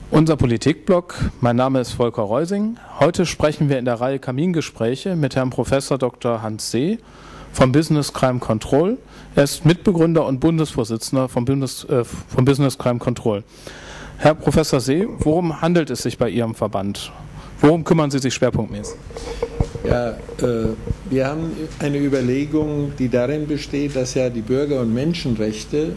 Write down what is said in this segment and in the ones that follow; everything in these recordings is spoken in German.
Unser Politikblog, mein Name ist Volker Reusing. Heute sprechen wir in der Reihe Kamingespräche mit Herrn Prof. Dr. Hans See vom Business Crime Control. Er ist Mitbegründer und Bundesvorsitzender vom Business Crime Control. Herr Professor See, worum handelt es sich bei Ihrem Verband? Worum kümmern Sie sich schwerpunktmäßig? Ja, wir haben eine Überlegung, die darin besteht, dass ja die Bürger- und Menschenrechte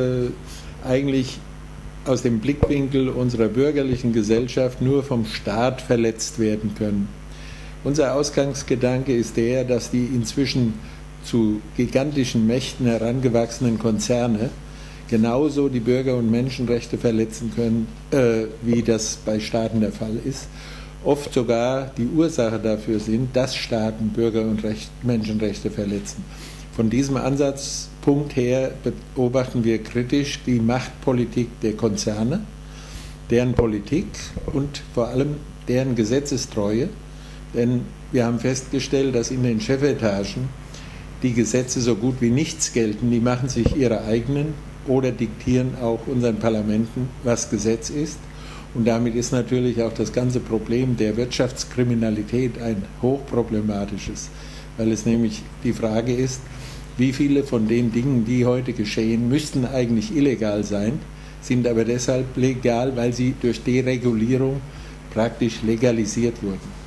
eigentlich aus dem Blickwinkel unserer bürgerlichen Gesellschaft nur vom Staat verletzt werden können. Unser Ausgangsgedanke ist der, dass die inzwischen zu gigantischen Mächten herangewachsenen Konzerne genauso die Bürger- und Menschenrechte verletzen können, wie das bei Staaten der Fall ist. Oft sogar die Ursache dafür sind, dass Staaten Bürger- und Menschenrechte verletzen. Von diesem Ansatzpunkt her beobachten wir kritisch die Machtpolitik der Konzerne, deren Politik und vor allem deren Gesetzestreue. Denn wir haben festgestellt, dass in den Chefetagen die Gesetze so gut wie nichts gelten. Die machen sich ihre eigenen oder diktieren auch unseren Parlamenten, was Gesetz ist. Und damit ist natürlich auch das ganze Problem der Wirtschaftskriminalität ein hochproblematisches, weil es nämlich die Frage ist, wie viele von den Dingen, die heute geschehen, müssten eigentlich illegal sein, sind aber deshalb legal, weil sie durch Deregulierung praktisch legalisiert wurden.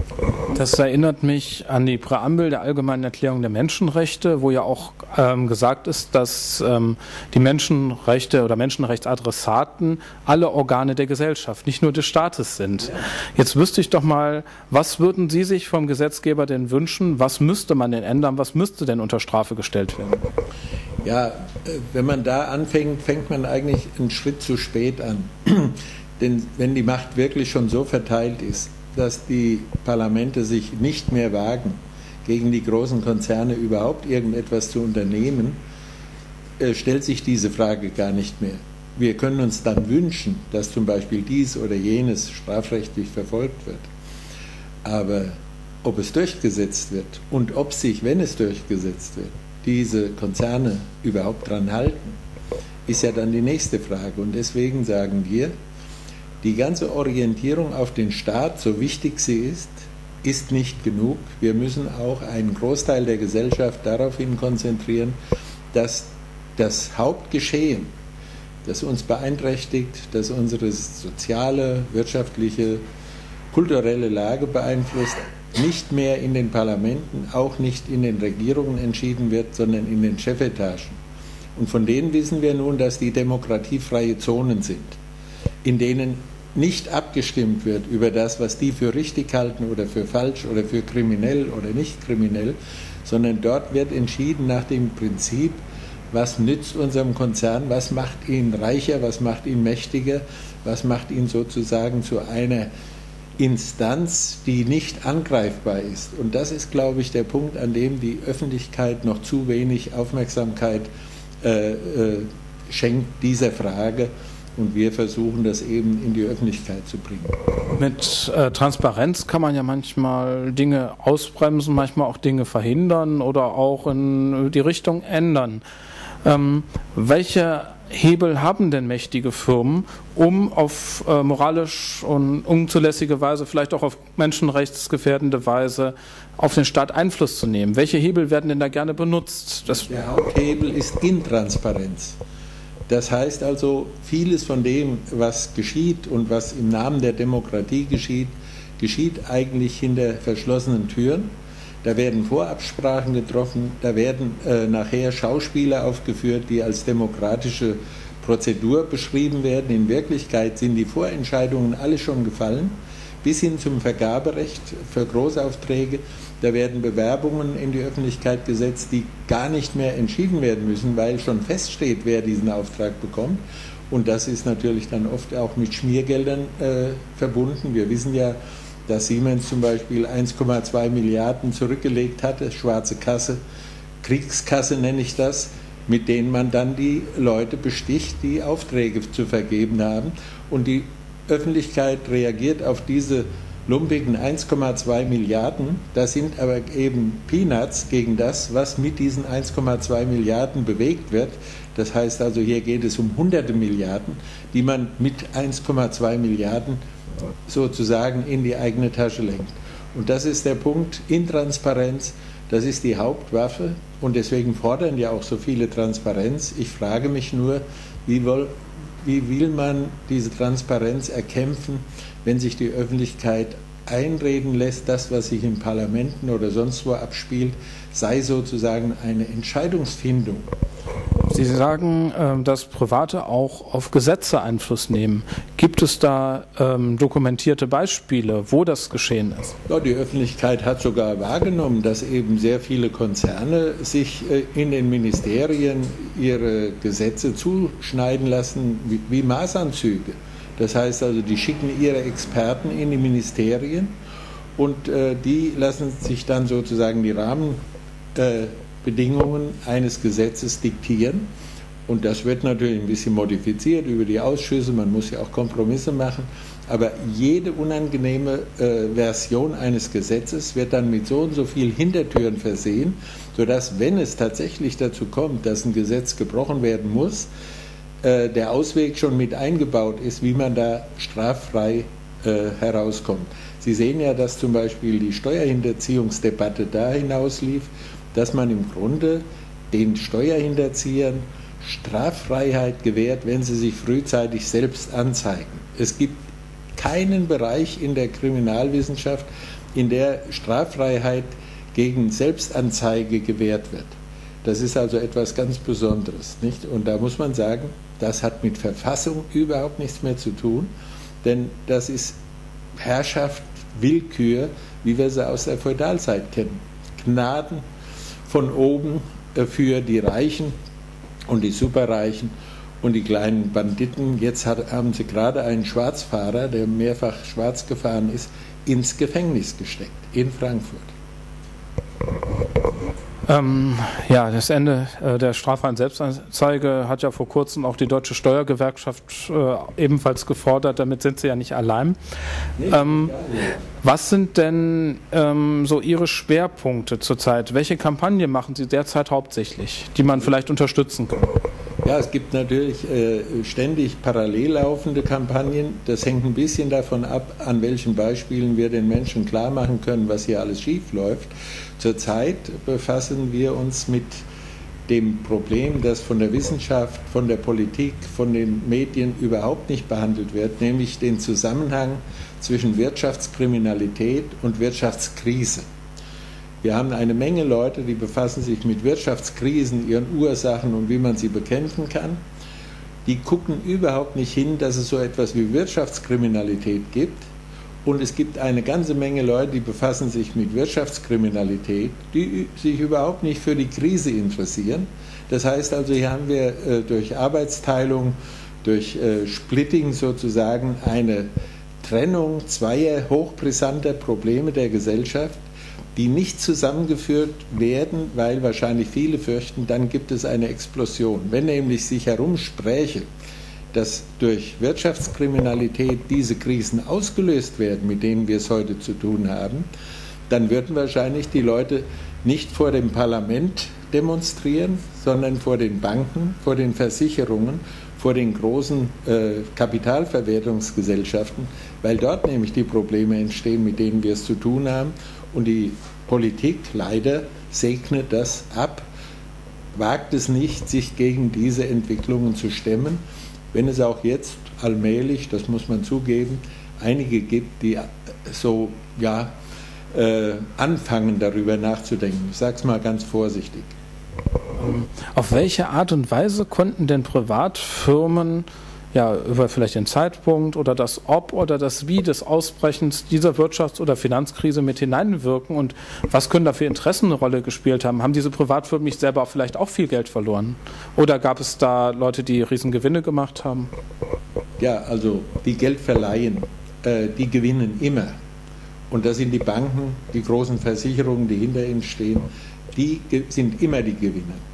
Das erinnert mich an die Präambel der Allgemeinen Erklärung der Menschenrechte, wo ja auch gesagt ist, dass die Menschenrechte oder Menschenrechtsadressaten alle Organe der Gesellschaft, nicht nur des Staates sind. Jetzt wüsste ich doch mal, was würden Sie sich vom Gesetzgeber denn wünschen? Was müsste man denn ändern? Was müsste denn unter Strafe gestellt werden? Ja, wenn man da anfängt, fängt man eigentlich einen Schritt zu spät an. Denn wenn die Macht wirklich schon so verteilt ist, dass die Parlamente sich nicht mehr wagen, gegen die großen Konzerne überhaupt irgendetwas zu unternehmen, stellt sich diese Frage gar nicht mehr. Wir können uns dann wünschen, dass zum Beispiel dies oder jenes strafrechtlich verfolgt wird. Aber ob es durchgesetzt wird und ob sich, wenn es durchgesetzt wird, diese Konzerne überhaupt dran halten, ist ja dann die nächste Frage. Und deswegen sagen wir, die ganze Orientierung auf den Staat, so wichtig sie ist nicht genug. Wir müssen auch einen Großteil der Gesellschaft daraufhin konzentrieren, dass das Hauptgeschehen, das uns beeinträchtigt, das unsere soziale, wirtschaftliche, kulturelle Lage beeinflusst, nicht mehr in den Parlamenten, auch nicht in den Regierungen entschieden wird, sondern in den Chefetagen. Und von denen wissen wir nun, dass die demokratiefreie Zonen sind, in denen nicht abgestimmt wird über das, was die für richtig halten oder für falsch oder für kriminell oder nicht kriminell, sondern dort wird entschieden nach dem Prinzip, was nützt unserem Konzern, was macht ihn reicher, was macht ihn mächtiger, was macht ihn sozusagen zu einer Instanz, die nicht angreifbar ist. Und das ist, glaube ich, der Punkt, an dem die Öffentlichkeit noch zu wenig Aufmerksamkeit schenkt dieser Frage. Und wir versuchen, das eben in die Öffentlichkeit zu bringen. Mit Transparenz kann man ja manchmal Dinge ausbremsen, manchmal auch Dinge verhindern oder auch in die Richtung ändern. Welche Hebel haben denn mächtige Firmen, um auf moralisch und unzulässige Weise, vielleicht auch auf menschenrechtsgefährdende Weise auf den Staat Einfluss zu nehmen? Welche Hebel werden denn da gerne benutzt? Der Haupthebel ist Intransparenz. Das heißt also, vieles von dem, was geschieht und was im Namen der Demokratie geschieht, geschieht eigentlich hinter verschlossenen Türen. Da werden Vorabsprachen getroffen, da werden nachher Schauspieler aufgeführt, die als demokratische Prozedur beschrieben werden. In Wirklichkeit sind die Vorentscheidungen alle schon gefallen, bis hin zum Vergaberecht für Großaufträge. Da werden Bewerbungen in die Öffentlichkeit gesetzt, die gar nicht mehr entschieden werden müssen, weil schon feststeht, wer diesen Auftrag bekommt. Und das ist natürlich dann oft auch mit Schmiergeldern verbunden. Wir wissen ja, dass Siemens zum Beispiel 1,2 Milliarden zurückgelegt hatte, schwarze Kasse, Kriegskasse nenne ich das, mit denen man dann die Leute besticht, die Aufträge zu vergeben haben. Und die Öffentlichkeit reagiert auf diese lumpigen 1,2 Milliarden, das sind aber eben Peanuts gegen das, was mit diesen 1,2 Milliarden bewegt wird. Das heißt also, hier geht es um hunderte Milliarden, die man mit 1,2 Milliarden sozusagen in die eigene Tasche lenkt. Und das ist der Punkt, Intransparenz, das ist die Hauptwaffe und deswegen fordern ja auch so viele Transparenz. Ich frage mich nur, wie will man diese Transparenz erkämpfen, wenn sich die Öffentlichkeit einreden lässt, das, was sich in Parlamenten oder sonst wo abspielt, sei sozusagen eine Entscheidungsfindung. Sie sagen, dass Private auch auf Gesetze Einfluss nehmen. Gibt es da dokumentierte Beispiele, wo das geschehen ist? Ja, die Öffentlichkeit hat sogar wahrgenommen, dass eben sehr viele Konzerne sich in den Ministerien ihre Gesetze zuschneiden lassen wie Maßanzüge. Das heißt also, die schicken ihre Experten in die Ministerien und die lassen sich dann sozusagen die Rahmenbedingungen eines Gesetzes diktieren. Und das wird natürlich ein bisschen modifiziert über die Ausschüsse, man muss ja auch Kompromisse machen. Aber jede unangenehme Version eines Gesetzes wird dann mit so und so viel Hintertüren versehen, sodass, wenn es tatsächlich dazu kommt, dass ein Gesetz gebrochen werden muss, der Ausweg schon mit eingebaut ist, wie man da straffrei herauskommt. Sie sehen ja, dass zum Beispiel die Steuerhinterziehungsdebatte da hinauslief, dass man im Grunde den Steuerhinterziehern Straffreiheit gewährt, wenn sie sich frühzeitig selbst anzeigen. Es gibt keinen Bereich in der Kriminalwissenschaft, in der Straffreiheit gegen Selbstanzeige gewährt wird. Das ist also etwas ganz Besonderes, nicht? Und da muss man sagen, das hat mit Verfassung überhaupt nichts mehr zu tun, denn das ist Herrschaft, Willkür, wie wir sie aus der Feudalzeit kennen. Gnaden von oben für die Reichen und die Superreichen und die kleinen Banditen. Jetzt haben sie gerade einen Schwarzfahrer, der mehrfach schwarz gefahren ist, ins Gefängnis gesteckt, in Frankfurt. Ja, das Ende der straffreien Selbstanzeige hat ja vor kurzem auch die Deutsche Steuergewerkschaft ebenfalls gefordert. Damit sind Sie ja nicht allein. Was sind denn so Ihre Schwerpunkte zurzeit? Welche Kampagne machen Sie derzeit hauptsächlich, die man vielleicht unterstützen kann? Ja, es gibt natürlich ständig parallel laufende Kampagnen. Das hängt ein bisschen davon ab, an welchen Beispielen wir den Menschen klar machen können, was hier alles schief läuft. Zurzeit befassen wir uns mit dem Problem, das von der Wissenschaft, von der Politik, von den Medien überhaupt nicht behandelt wird, nämlich den Zusammenhang zwischen Wirtschaftskriminalität und Wirtschaftskrise. Wir haben eine Menge Leute, die befassen sich mit Wirtschaftskrisen, ihren Ursachen und wie man sie bekämpfen kann. Die gucken überhaupt nicht hin, dass es so etwas wie Wirtschaftskriminalität gibt. Und es gibt eine ganze Menge Leute, die befassen sich mit Wirtschaftskriminalität, die sich überhaupt nicht für die Krise interessieren. Das heißt also, hier haben wir durch Arbeitsteilung, durch Splitting sozusagen eine Trennung zweier hochbrisanter Probleme der Gesellschaft, die nicht zusammengeführt werden, weil wahrscheinlich viele fürchten, dann gibt es eine Explosion. Wenn nämlich sich herumspräche, dass durch Wirtschaftskriminalität diese Krisen ausgelöst werden, mit denen wir es heute zu tun haben, dann würden wahrscheinlich die Leute nicht vor dem Parlament demonstrieren, sondern vor den Banken, vor den Versicherungen, vor den großen Kapitalverwertungsgesellschaften, weil dort nämlich die Probleme entstehen, mit denen wir es zu tun haben. Und die Politik leider segnet das ab, wagt es nicht, sich gegen diese Entwicklungen zu stemmen, wenn es auch jetzt allmählich, das muss man zugeben, einige gibt, die so anfangen darüber nachzudenken. Ich sage es mal ganz vorsichtig. Auf welche Art und Weise konnten denn Privatfirmen über vielleicht den Zeitpunkt oder das Ob oder das Wie des Ausbrechens dieser Wirtschafts- oder Finanzkrise mit hineinwirken und was können da für Interessen eine Rolle gespielt haben? Haben diese Privatfirmen nicht selber vielleicht auch viel Geld verloren? Oder gab es da Leute, die Riesengewinne gemacht haben? Ja, also die Geld verleihen, die gewinnen immer. Und das sind die Banken, die großen Versicherungen, die hinter ihnen stehen, die sind immer die Gewinner.